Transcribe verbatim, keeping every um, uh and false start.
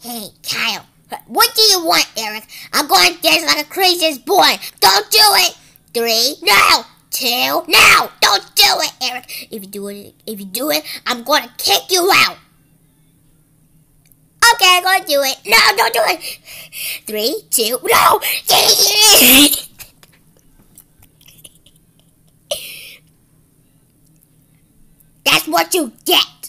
Hey, Kyle. What do you want, Eric? I'm going to dance like a craziest boy. Don't do it. Three, no. Two, no. Don't do it, Eric. If you do it, if you do it, I'm going to kick you out. Okay, I'm going to do it. No, don't do it. Three, two, no. That's what you get.